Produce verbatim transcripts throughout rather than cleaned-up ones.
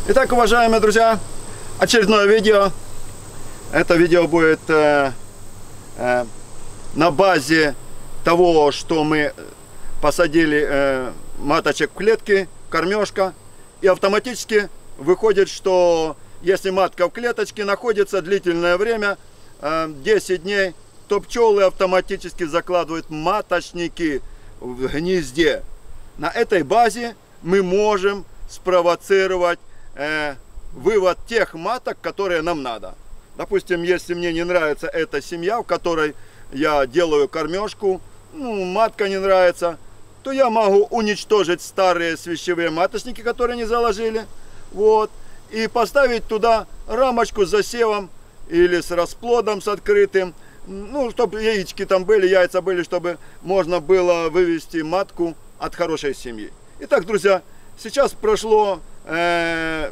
Итак, уважаемые друзья, очередное видео. Это видео будет э, э, на базе того, что мы посадили э, маточек в клетки, кормежка. И автоматически выходит, что если матка в клеточке находится длительное время, э, десять дней, то пчелы автоматически закладывают маточники в гнезде. На этой базе мы можем спровоцировать э, вывод тех маток, которые нам надо. Допустим, если мне не нравится эта семья, в которой я делаю кормежку, ну, матка не нравится, то я могу уничтожить старые свящевые маточники, которые не заложили, вот, и поставить туда рамочку с засевом или с расплодом, с открытым, ну, чтобы яички там были, яйца были, чтобы можно было вывести матку от хорошей семьи. Итак, друзья, сейчас прошло э,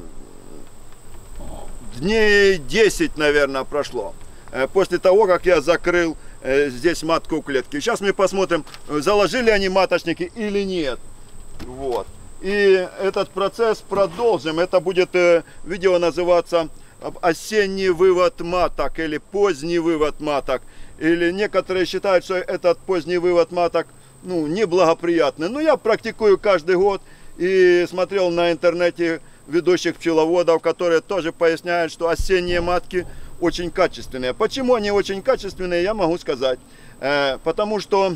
дней десять, наверное, прошло, э, после того, как я закрыл э, здесь матку в клетке. Сейчас мы посмотрим, заложили они маточники или нет. Вот. И этот процесс продолжим. Это будет э, видео называться «Осенний вывод маток» или «Поздний вывод маток». Или некоторые считают, что этот поздний вывод маток, ну, неблагоприятный. Но я практикую каждый год и смотрел на интернете ведущих пчеловодов, которые тоже поясняют, что осенние матки очень качественные. Почему они очень качественные, я могу сказать. Э, потому что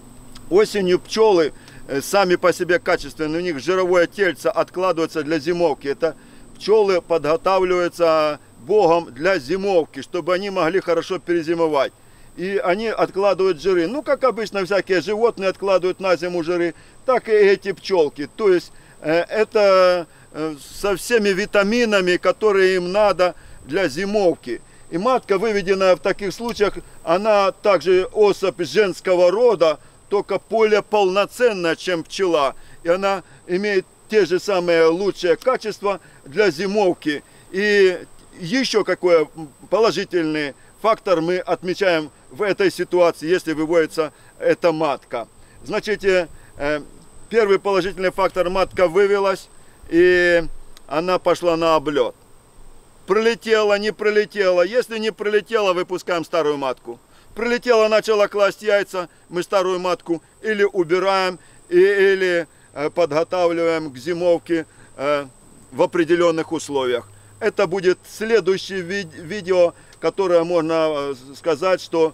осенью пчелы э, сами по себе качественные, у них жировое тельце откладывается для зимовки. Это пчелы подготавливаются Богом для зимовки, чтобы они могли хорошо перезимовать. И они откладывают жиры. Ну, как обычно, всякие животные откладывают на зиму жиры, так и эти пчелки. То есть э, это э, со всеми витаминами, которые им надо для зимовки. И матка, выведенная в таких случаях, она также особь женского рода, только более полноценная, чем пчела. И она имеет те же самые лучшие качества для зимовки. И еще какой положительный фактор мы отмечаем в этой ситуации, если выводится эта матка. Значит, э, первый положительный фактор: матка вывелась, и она пошла на облет. Пролетела, не пролетела. Если не пролетела, выпускаем старую матку. Пролетела, начала класть яйца, мы старую матку или убираем, и, или э, подготавливаем к зимовке э, в определенных условиях. Это будет следующее ви видео, которое можно сказать, что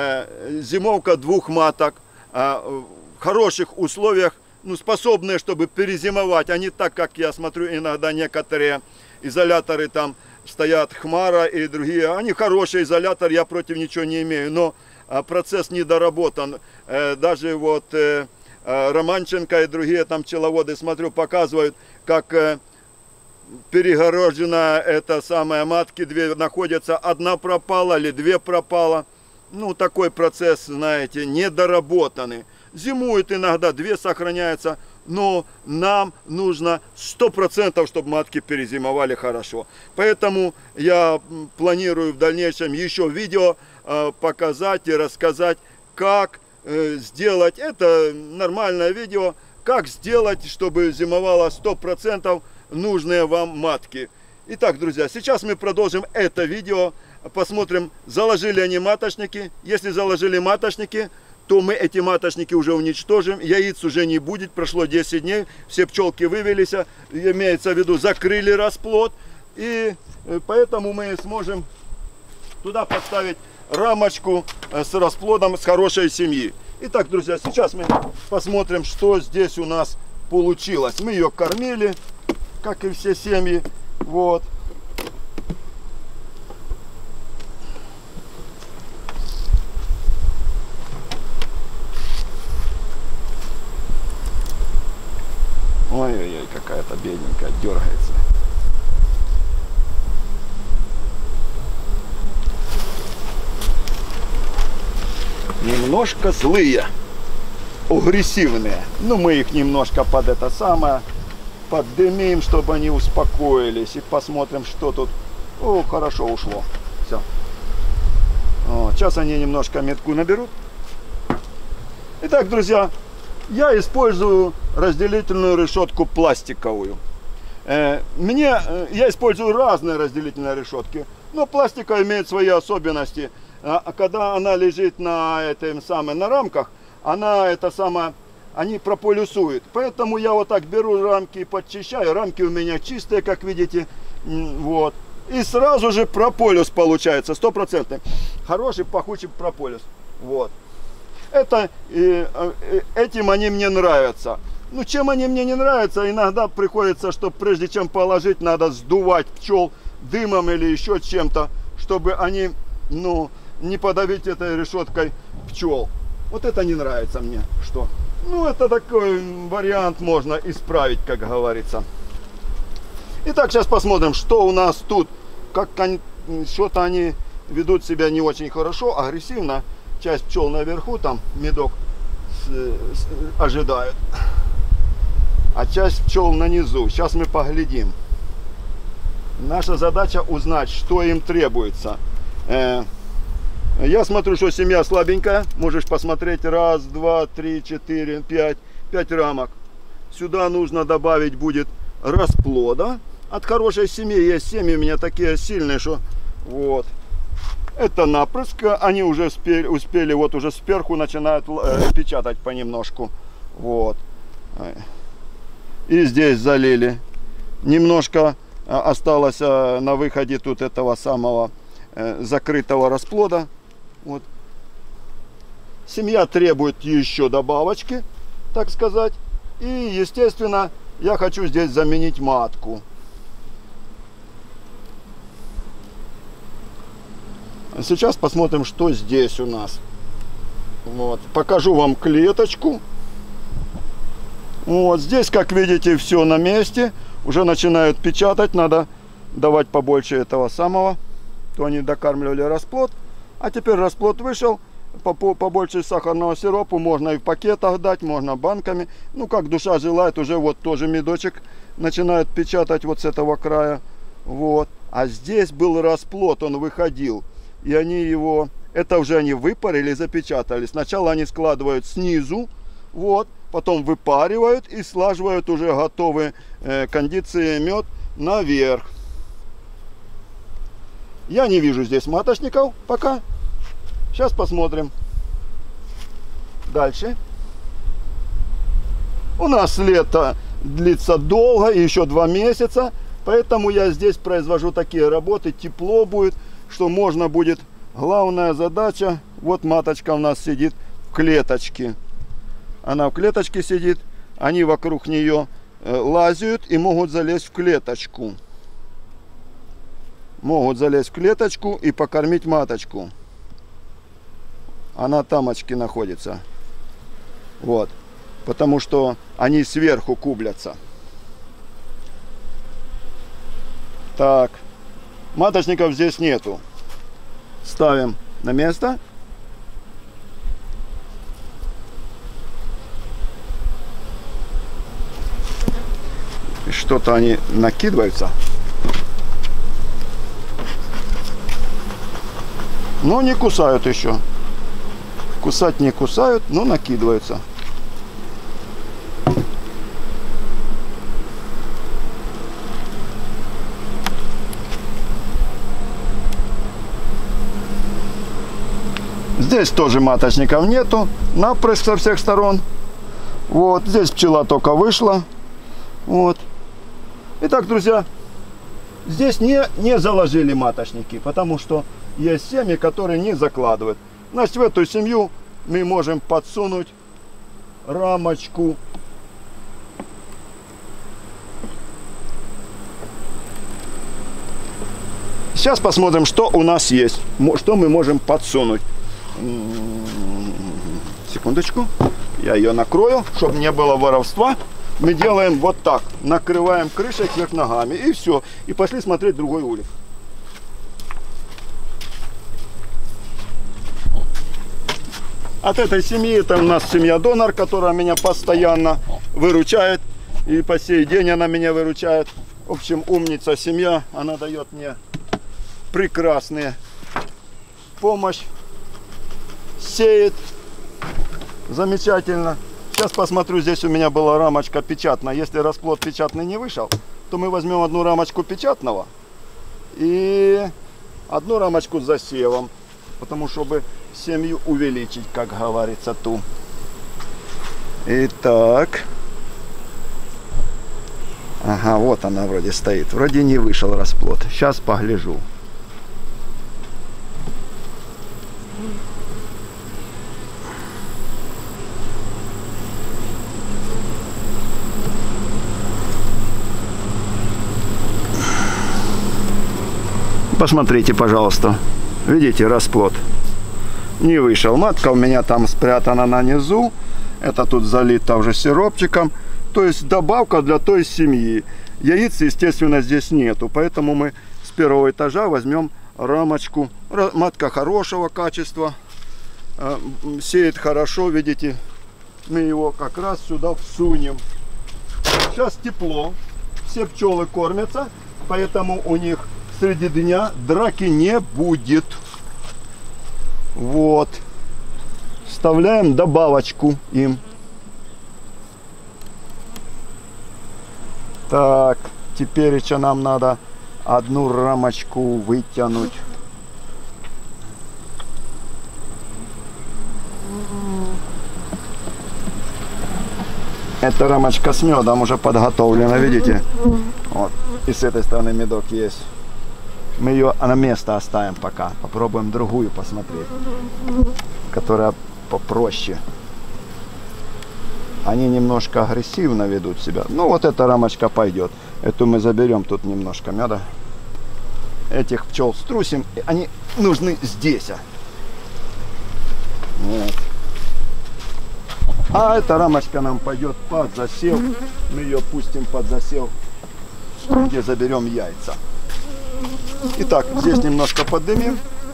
э, зимовка двух маток э, в хороших условиях, ну, способные, чтобы перезимовать, а не так, как я смотрю, иногда некоторые изоляторы там стоят, Хмара и другие. Они хорошие изоляторы, я против ничего не имею, но э, процесс недоработан. Э, даже вот э, э, Романченко и другие там пчеловоды, смотрю, показывают, как э, перегорожена эта самая матки, две находятся, одна пропала или две пропала. Ну, такой процесс, знаете, недоработанный. Зимуют иногда, две сохраняются, но нам нужно сто процентов, чтобы матки перезимовали хорошо. Поэтому я планирую в дальнейшем еще видео э, показать и рассказать, как э, сделать, это нормальное видео, как сделать, чтобы зимовало сто процентов нужные вам матки. Итак, друзья, сейчас мы продолжим это видео, посмотрим, заложили они маточники. Если заложили маточники, то мы эти маточники уже уничтожим, яиц уже не будет, прошло десять дней, все пчелки вывелись, имеется в виду, закрыли расплод, и поэтому мы сможем туда поставить рамочку с расплодом с хорошей семьи. Итак, друзья, сейчас мы посмотрим, что здесь у нас получилось. Мы ее кормили, как и все семьи, вот. Ой-ой-ой, какая-то бедненькая, дергается. Немножко злые, агрессивные. Ну, мы их немножко под это самое поддымим, чтобы они успокоились. И посмотрим, что тут. О, хорошо ушло. Все. Вот. Сейчас они немножко метку наберут. Итак, друзья, я использую разделительную решетку пластиковую. Мне, я использую разные разделительные решетки, но пластика имеет свои особенности. А когда она лежит на, этом самом, на рамках, она это самое, они прополисуют. Поэтому я вот так беру рамки и подчищаю. Рамки у меня чистые, как видите. Вот. И сразу же прополис получается, стопроцентный. Хороший пахучий прополис. Вот. Это, этим они мне нравятся. Ну, чем они мне не нравятся, иногда приходится, что прежде чем положить, надо сдувать пчел дымом или еще чем-то, чтобы они, ну, не подавить этой решеткой пчел. Вот это не нравится мне, что. Ну, это такой вариант можно исправить, как говорится. Итак, сейчас посмотрим, что у нас тут. Как они, что-то они ведут себя не очень хорошо, агрессивно. Часть пчел наверху, там медок с, с, ожидают. А часть пчел на низу. Сейчас мы поглядим. Наша задача узнать, что им требуется. Э, я смотрю, что семья слабенькая. Можешь посмотреть. Раз, два, три, четыре, пять. Пять рамок. Сюда нужно добавить будет расплода. От хорошей семьи. Есть семьи у меня такие сильные, что вот. Это напрыск. Они уже успели, успели вот уже сверху начинают э, печатать понемножку. Вот. И здесь залили. Немножко осталось на выходе тут этого самого закрытого расплода. Вот. Семья требует еще добавочки, так сказать. И, естественно, я хочу здесь заменить матку. Сейчас посмотрим, что здесь у нас. Вот. Покажу вам клеточку. Вот здесь, как видите, все на месте. Уже начинают печатать. Надо давать побольше этого самого. То они докармливали расплод. А теперь расплод вышел. Побольше сахарного сиропа. Можно и в пакетах дать, можно банками. Ну, как душа желает. Уже вот тоже медочек начинают печатать вот с этого края. Вот. А здесь был расплод, он выходил. И они его... Это уже они выпарили, запечатали. Сначала они складывают снизу. Вот. Потом выпаривают и слаживают уже готовый э, кондиции мед наверх. Я не вижу здесь маточников пока. Сейчас посмотрим. Дальше. У нас лето длится долго, еще два месяца. Поэтому я здесь произвожу такие работы. Тепло будет, что можно будет. Главная задача. Вот маточка у нас сидит в клеточке. Она в клеточке сидит, они вокруг нее лазят и могут залезть в клеточку. Могут залезть в клеточку и покормить маточку. Она тамочки находится. Вот. Потому что они сверху кублятся. Так. Маточников здесь нету. Ставим на место. Что-то они накидываются. Но не кусают еще. Кусать не кусают, но накидываются. Здесь тоже маточников нету. Напрыск со всех сторон. Вот. Здесь пчела только вышла. Вот. Итак, друзья, здесь не, не заложили маточники, потому что есть семьи, которые не закладывают. Значит, в эту семью мы можем подсунуть рамочку. Сейчас посмотрим, что у нас есть, что мы можем подсунуть. Секундочку, я ее накрою, чтобы не было воровства. Мы делаем вот так, накрываем крышей кверх ногами, и все. И пошли смотреть другой улей. От этой семьи, это у нас семья-донор, которая меня постоянно выручает. И по сей день она меня выручает. В общем, умница семья, она дает мне прекрасную помощь. Сеет замечательно. Сейчас посмотрю, здесь у меня была рамочка печатная. Если расплод печатный не вышел, то мы возьмем одну рамочку печатного и одну рамочку с засевом, потому чтобы семью увеличить, как говорится, ту. Итак. Ага, вот она вроде стоит. Вроде не вышел расплод. Сейчас погляжу. Посмотрите, пожалуйста. Видите, расплод не вышел. Матка у меня там спрятана на низу. Это тут залито уже сиропчиком. То есть добавка для той семьи. Яиц, естественно, здесь нету. Поэтому мы с первого этажа возьмем рамочку. Матка хорошего качества. Сеет хорошо, видите. Мы его как раз сюда всунем. Сейчас тепло. Все пчелы кормятся. Поэтому у них среди дня драки не будет. Вот. Вставляем добавочку им. Так, теперь еще нам надо одну рамочку вытянуть. Эта рамочка с медом уже подготовлена, видите? Вот. И с этой стороны медок есть. Мы ее на место оставим пока. Попробуем другую посмотреть, которая попроще. Они немножко агрессивно ведут себя. Ну вот эта рамочка пойдет. Эту мы заберем, тут немножко меда. Этих пчел струсим. Они нужны здесь. Вот. А эта рамочка нам пойдет под засев. Мы ее пустим под засев, где заберем яйца. Итак, здесь немножко поднимем,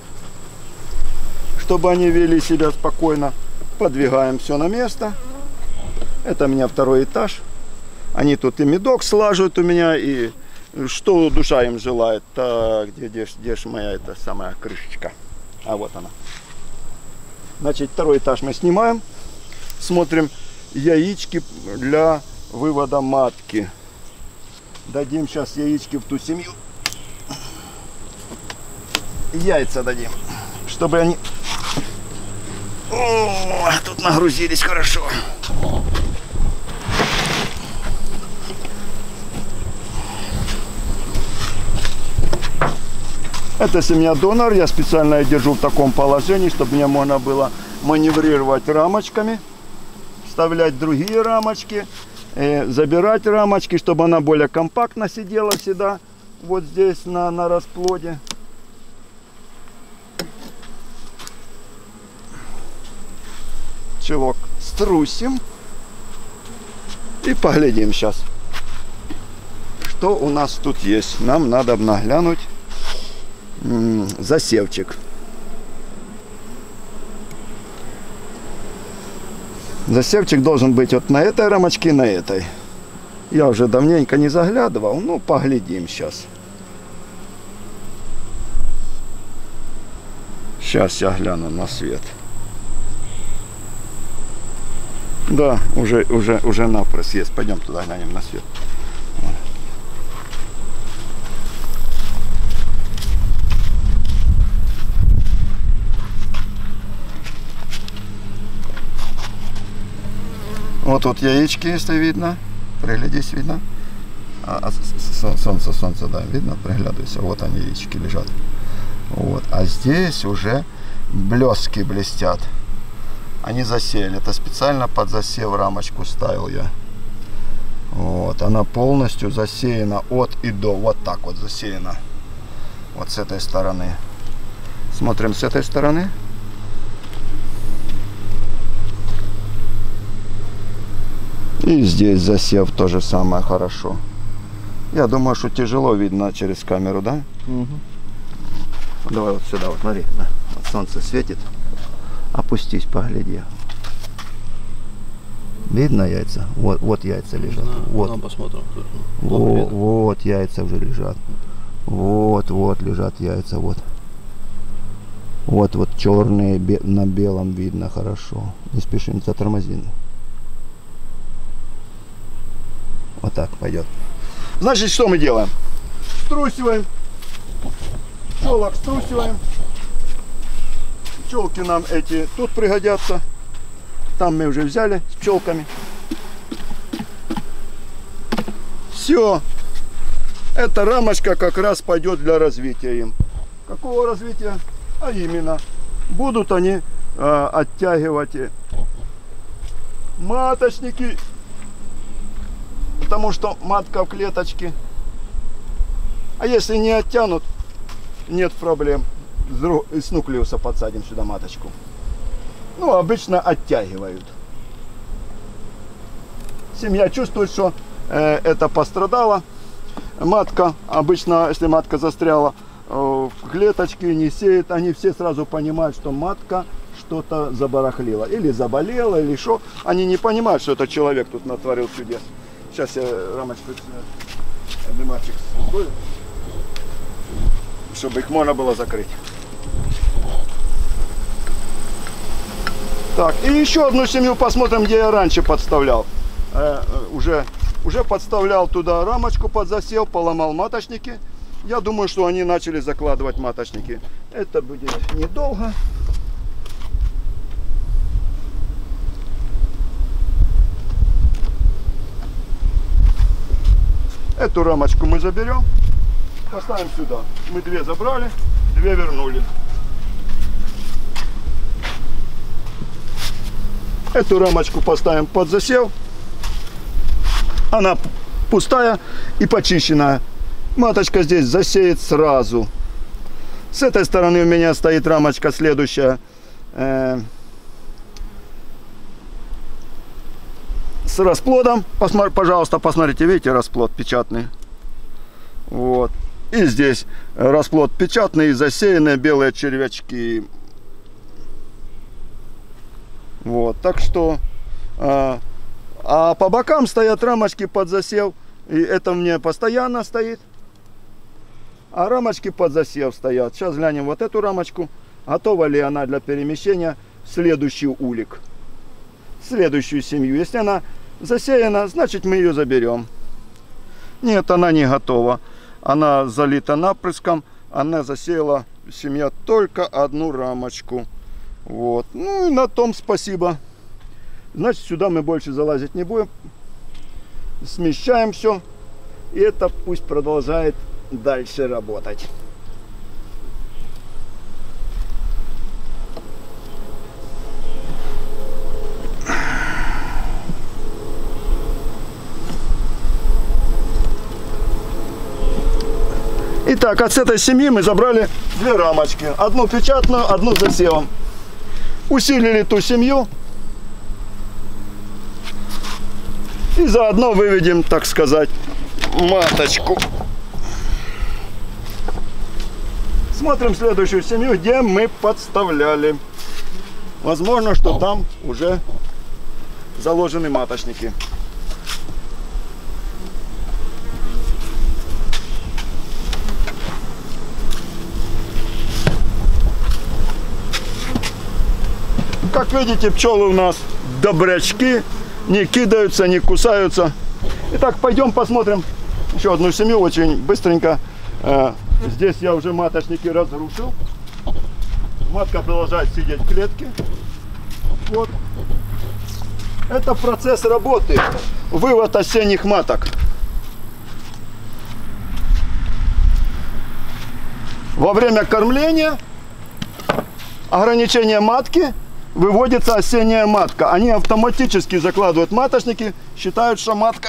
чтобы они вели себя спокойно. Подвигаем все на место. Это у меня второй этаж. Они тут и медок слаживают у меня, и что душа им желает. Так, где, где, где ж моя эта самая крышечка? А вот она. Значит, второй этаж мы снимаем. Смотрим яички для вывода матки. Дадим сейчас яички в ту семью. Яйца дадим, чтобы они... О, тут нагрузились хорошо. Это семья донор. Я специально держу в таком положении, чтобы мне можно было маневрировать рамочками, вставлять другие рамочки, забирать рамочки, чтобы она более компактно сидела всегда вот здесь на, на расплоде. Пчелок струсим и поглядим сейчас, что у нас тут есть. Нам надо наглянуть м-м, засевчик. Засевчик должен быть вот на этой рамочке и на этой. Я уже давненько не заглядывал, ну поглядим сейчас. Сейчас я гляну на свет. Да, уже, уже, уже напрочь есть. Пойдем туда глянем на свет. Вот тут яички, если видно. Приглядись, видно. А, солнце, солнце, да, видно? Приглядывайся. Вот они, яички лежат. Вот. А здесь уже блески блестят. Они засеяли. Это специально под засев рамочку ставил я. Вот. Она полностью засеяна от и до. Вот так вот засеяна. Вот с этой стороны. Смотрим с этой стороны. И здесь засев тоже самое хорошо. Я думаю, что тяжело видно через камеру, да? Угу. Давай вот сюда, вот смотри. Вот солнце светит. Опустись, погляди. Видно яйца? Вот, вот яйца лежат. На, вот. На, посмотрим. Вот, вот яйца уже лежат. Вот, вот лежат яйца. Вот. Вот, вот черные на белом видно хорошо. Не спеши, не затормози. Вот так пойдет. Значит, что мы делаем? Струсиваем. Пчелок струсиваем. Пчелки нам эти тут пригодятся. Там мы уже взяли с пчелками. Все. Эта рамочка как раз пойдет для развития им. Какого развития? А именно, будут они э, оттягивать маточники. Потому что матка в клеточке. А если не оттянут, нет проблем. С нуклеуса подсадим сюда маточку. Ну, обычно оттягивают. Семья чувствует, что э, это пострадало. Матка, обычно, если матка застряла э, в клеточке, не сеет, они все сразу понимают, что матка что-то забарахлила. Или заболела, или что. Они не понимают, что этот человек тут натворил чудес. Сейчас я рамочку дымарчик скрою, чтобы их можно было закрыть. Так, и еще одну семью посмотрим, где я раньше подставлял. Э, уже, уже подставлял туда рамочку под засев, поломал маточники. Я думаю, что они начали закладывать маточники. Это будет недолго. Эту рамочку мы заберем, поставим сюда. Мы две забрали, две вернули. Эту рамочку поставим под засев. Она пустая и почищенная. Маточка здесь засеет сразу. С этой стороны у меня стоит рамочка следующая. Э, с расплодом. Посмотри, пожалуйста, посмотрите, видите, расплод печатный. Вот. И здесь расплод печатный, засеянные белые червячки. Вот, так что, а, а по бокам стоят рамочки под засев, и это мне постоянно стоит, а рамочки под засев стоят. Сейчас глянем вот эту рамочку, готова ли она для перемещения в следующий улик, в следующую семью. Если она засеяна, значит мы ее заберем. Нет, она не готова, она залита напрыском, она засеяла семья только одну рамочку. Вот. Ну и на том спасибо. Значит, сюда мы больше залазить не будем. Смещаем все. И это пусть продолжает дальше работать. Итак, от этой семьи мы забрали две рамочки. Одну печатную, одну с засевом. Усилили ту семью. И заодно выведем, так сказать, маточку. Смотрим следующую семью, где мы подставляли. Возможно, что там уже заложены маточники. Как видите, пчелы у нас добрячки, не кидаются, не кусаются. Итак, пойдем посмотрим еще одну семью, очень быстренько. Здесь я уже маточники разрушил. Матка продолжает сидеть в клетке. Вот. Это процесс работы. Вывод осенних маток. Во время кормления, ограничения матки, выводится осенняя матка. Они автоматически закладывают маточники, считают, что матка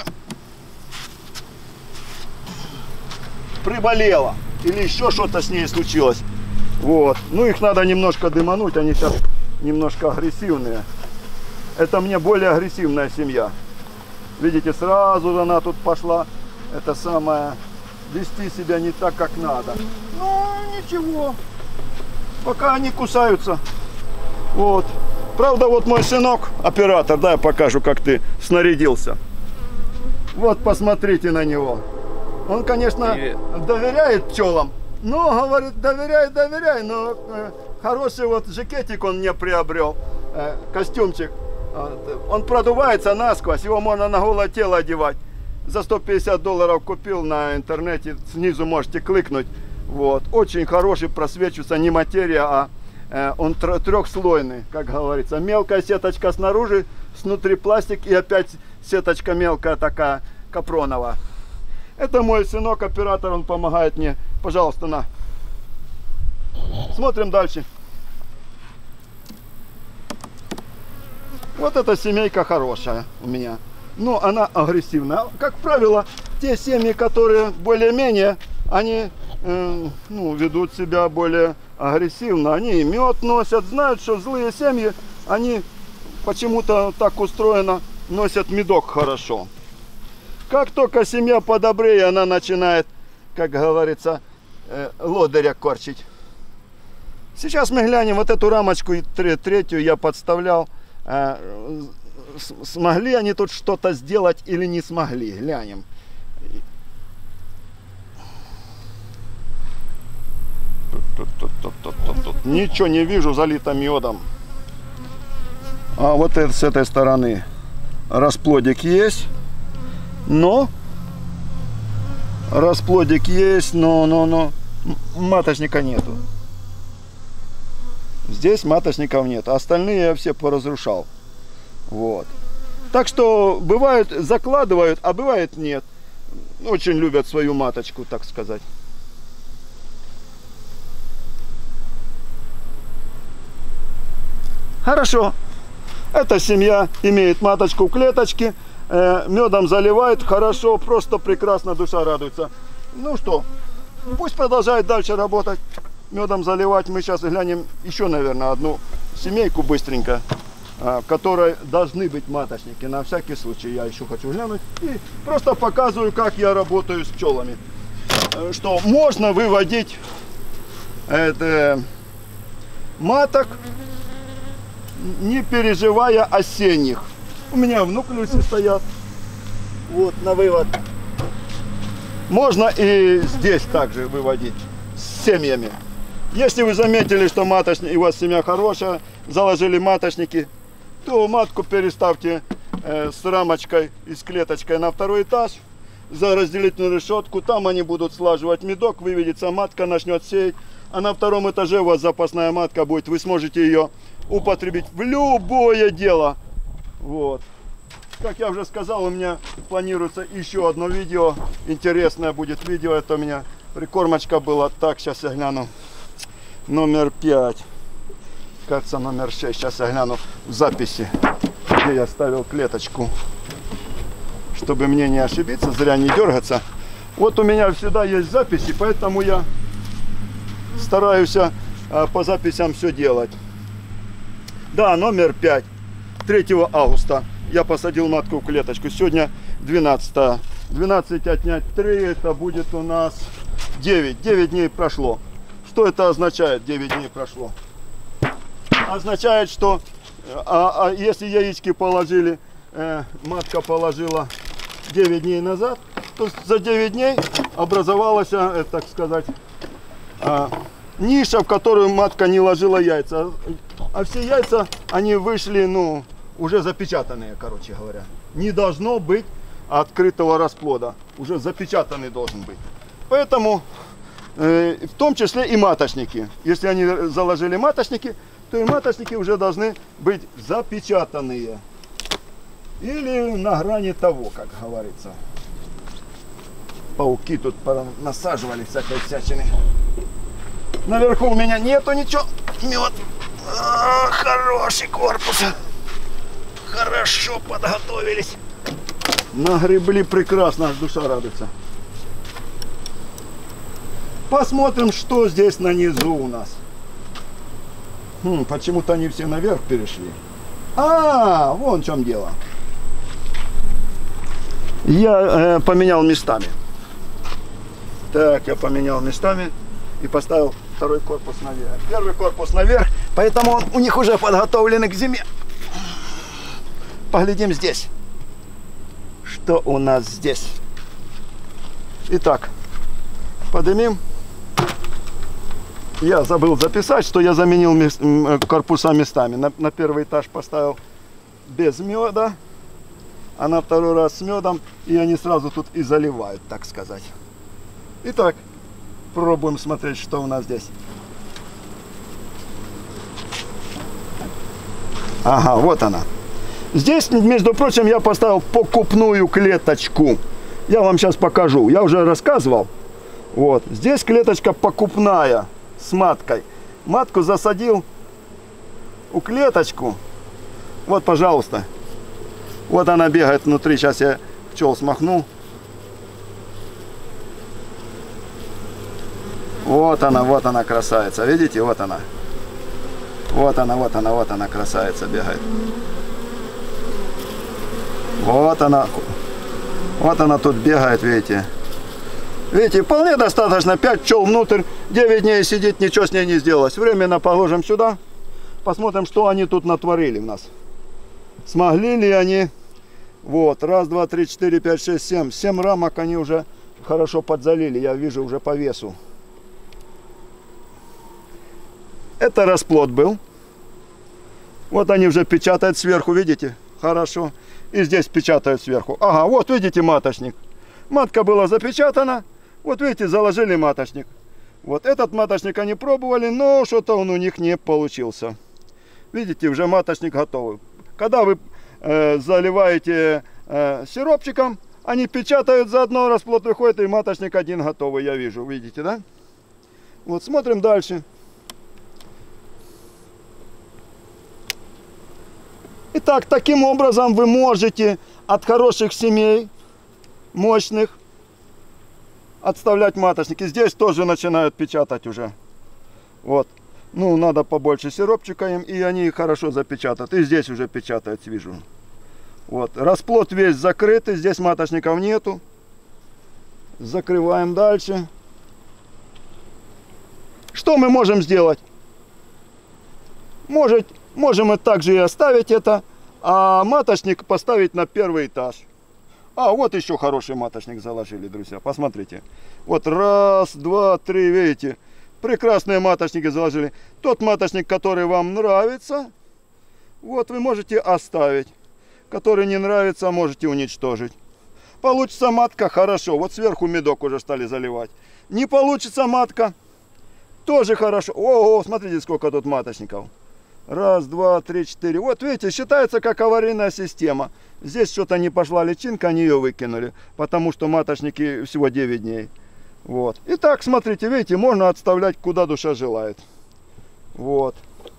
приболела или еще что-то с ней случилось. Вот. Ну, их надо немножко дымануть, они сейчас немножко агрессивные. Это мне более агрессивная семья. Видите, сразу она тут пошла, это самое, вести себя не так, как надо. Ну, ничего, пока они кусаются. Вот. Правда, вот мой сынок, оператор, да, я покажу, как ты снарядился. Вот, посмотрите на него. Он, конечно, Привет. доверяет пчелам. Но, говорит, доверяй, доверяй, но э, хороший вот жакетик он мне приобрел, э, костюмчик. Он продувается насквозь, его можно на голое тело одевать. за сто пятьдесят долларов купил на интернете, снизу можете кликнуть. Вот. Очень хороший, просвечивается, не материя, а э, он трехслойный, как говорится. Мелкая сеточка снаружи, снутри пластик и опять сеточка мелкая такая, капроновая. Это мой сынок, оператор, он помогает мне. Пожалуйста, на. Смотрим дальше. Вот эта семейка хорошая у меня. Но она агрессивная. Как правило, те семьи, которые более-менее, они э, ну, ведут себя более агрессивно. Они и мед носят. Знают, что злые семьи, они почему-то так устроено, носят медок хорошо. Как только семья подобрее, она начинает, как говорится, э, лодыря корчить. Сейчас мы глянем, вот эту рамочку третью я подставлял. Э, смогли они тут что-то сделать или не смогли? Глянем. Тут, тут, тут, тут, тут, тут. Ничего не вижу, залито медом. А вот это, с этой стороны расплодик есть. Но расплодик есть, но, но, но маточника нету. Здесь маточников нет, а остальные я все поразрушал. Вот. Так что бывает закладывают, а бывает нет. Очень любят свою маточку, так сказать. Хорошо. Эта семья имеет маточку в клеточке. Медом заливает, хорошо, просто прекрасно, душа радуется. Ну что, пусть продолжает дальше работать, медом заливать. Мы сейчас глянем еще, наверное, одну семейку быстренько, в которой должны быть маточники. На всякий случай я еще хочу глянуть. И просто показываю, как я работаю с пчелами. Что можно выводить это, маток, не переживая осенних. У меня в нуклеусе стоят. Вот на вывод. Можно и здесь также выводить с семьями. Если вы заметили, что маточник, у вас семья хорошая, заложили маточники, то матку переставьте э, с рамочкой и с клеточкой на второй этаж за разделительную решетку. Там они будут слаживать медок, выведется матка, начнет сеять. А на втором этаже у вас запасная матка будет. Вы сможете ее употребить в любое дело. Вот. Как я уже сказал, у меня планируется еще одно видео. Интересное будет видео. Это у меня прикормочка была. Так, сейчас я гляну. Номер пять. Кажется, номер шесть. Сейчас я гляну в записи, где я ставил клеточку. Чтобы мне не ошибиться, зря не дергаться. Вот у меня всегда есть записи, поэтому я стараюсь по записям все делать. Да, номер пять. третьего августа я посадил матку в клеточку. Сегодня двенадцатое. двенадцать отнять три, это будет у нас девять. девять дней прошло. Что это означает? девять дней прошло. Означает, что а, а если яички положили, э, матка положила девять дней назад, то за девять дней образовалась, э, так сказать, э, ниша, в которую матка не ложила яйца. А все яйца, они вышли, ну, уже запечатанные, короче говоря. Не должно быть открытого расплода. Уже запечатанный должен быть. Поэтому, э, в том числе и маточники. Если они заложили маточники, то и маточники уже должны быть запечатанные. Или на грани того, как говорится. Пауки тут насаживали всякой всячины. Наверху у меня нету ничего. Мед. А, хороший корпус. Хорошо подготовились. Нагребли прекрасно, аж душа радуется. Посмотрим, что здесь на низу у нас. Хм, почему-то они все наверх перешли. А, вон в чем дело. Я э, поменял местами. Так, я поменял местами и поставил второй корпус наверх. Первый корпус наверх, поэтому он у них уже подготовлены к зиме. Поглядим здесь. Что у нас здесь? Итак, поднимем. Я забыл записать, что я заменил мест, корпуса местами. На, на первый этаж поставил без меда, а на второй раз с медом, и они сразу тут и заливают, так сказать. Итак, пробуем смотреть, что у нас здесь. Ага, вот она. Здесь, между прочим, я поставил покупную клеточку. Я вам сейчас покажу. Я уже рассказывал. Вот. Здесь клеточка покупная с маткой. Матку засадил у клеточку. Вот, пожалуйста. Вот она бегает внутри. Сейчас я пчел смахну. Вот она, вот она, красавица. Видите, вот она. Вот она, вот она, вот она, красавица бегает. Вот она. Вот она тут бегает, видите. Видите, вполне достаточно. пять пчел внутрь, девять дней сидит, ничего с ней не сделалось. Временно положим сюда. Посмотрим, что они тут натворили у нас. Смогли ли они... Вот, раз, два, три, четыре, пять, шесть, семь. Семь рамок они уже хорошо подзалили. Я вижу уже по весу. Это расплод был. Вот они уже печатают сверху, видите? Хорошо. И здесь печатают сверху. Ага, вот видите маточник. Матка была запечатана. Вот видите, заложили маточник. Вот этот маточник они пробовали, но что-то он у них не получился. Видите, уже маточник готовый. Когда вы э, заливаете э, сиропчиком, они печатают заодно, расплод выходит, и маточник один готовый, я вижу. Видите, да? Вот, смотрим дальше. Итак, таким образом вы можете от хороших семей, мощных, отставлять маточники. Здесь тоже начинают печатать уже. Вот. Ну, надо побольше сиропчика им, и они хорошо запечатают. И здесь уже печатают, вижу. Вот. Расплод весь закрытый, здесь маточников нету. Закрываем дальше. Что мы можем сделать? Может, можем и также и оставить это, а маточник поставить на первый этаж. А, вот еще хороший маточник заложили, друзья. Посмотрите. Вот раз, два, три, видите. Прекрасные маточники заложили. Тот маточник, который вам нравится, вот вы можете оставить. Который не нравится, можете уничтожить. Получится матка, хорошо. Вот сверху медок уже стали заливать. Не получится матка, тоже хорошо. Ого, смотрите, сколько тут маточников. Раз, два, три, четыре. Вот видите, считается как аварийная система. Здесь что-то не пошла личинка, они ее выкинули. Потому что маточники всего девять дней. Вот. Итак, смотрите, видите, можно отставлять куда душа желает. Вот.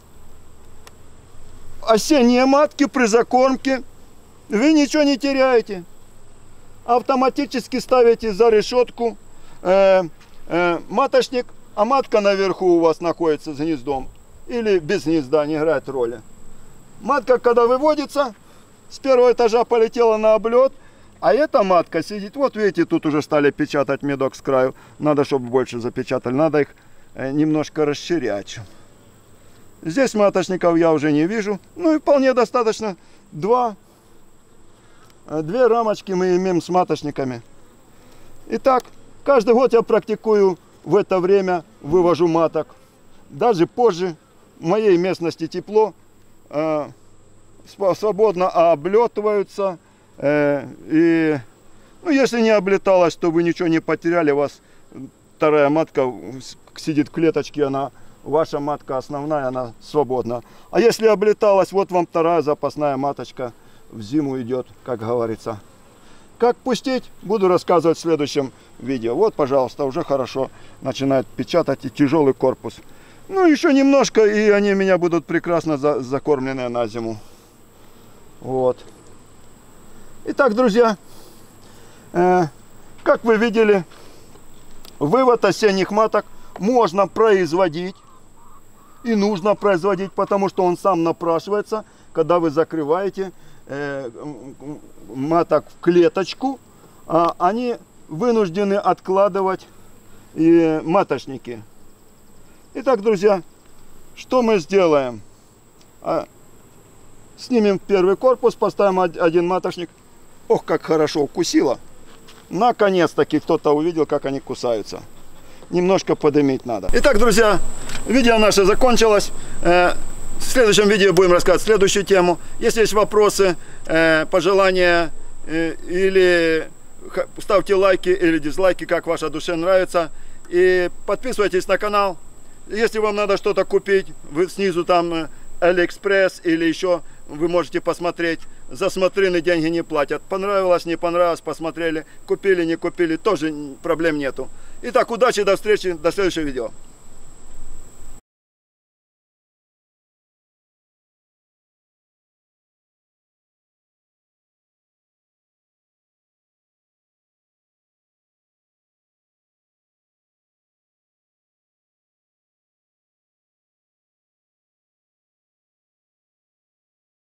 Осенние матки при закормке вы ничего не теряете. Автоматически ставите за решетку э, э, маточник, а матка наверху у вас находится с гнездом. Или без гнезда, не играет роли. Матка, когда выводится, с первого этажа полетела на облет, а эта матка сидит, вот видите, тут уже стали печатать медок с краю. Надо, чтобы больше запечатали, надо их немножко расширять. Здесь маточников я уже не вижу, ну и вполне достаточно. Два, две рамочки мы имеем с маточниками. Итак, каждый год я практикую в это время, вывожу маток. Даже позже. В моей местности тепло, э, свободно облетываются. Э, и, ну, если не облеталось, то вы ничего не потеряли. У вас вторая матка сидит в клеточке, она, ваша матка основная, она свободна. А если облеталась, вот вам вторая запасная маточка в зиму идет, как говорится. Как пустить, буду рассказывать в следующем видео. Вот, пожалуйста, уже хорошо начинает печатать и тяжелый корпус. Ну, еще немножко, и они у меня будут прекрасно за закормленные на зиму. Вот. Итак, друзья, э, как вы видели, вывод осенних маток можно производить. И нужно производить, потому что он сам напрашивается, когда вы закрываете э, маток в клеточку, а они вынуждены откладывать и маточники. Итак, друзья, что мы сделаем? Снимем первый корпус, поставим один маточник. Ох, как хорошо укусило. Наконец-таки кто-то увидел, как они кусаются. Немножко подымить надо. Итак, друзья, видео наше закончилось. В следующем видео будем рассказывать следующую тему. Если есть вопросы, пожелания, или ставьте лайки или дизлайки, как ваша душе нравится. И подписывайтесь на канал. Если вам надо что-то купить, вы снизу там Алиэкспресс или еще вы можете посмотреть. За смотрины деньги не платят. Понравилось, не понравилось, посмотрели, купили, не купили, тоже проблем нету. Итак, удачи, до встречи, до следующего видео.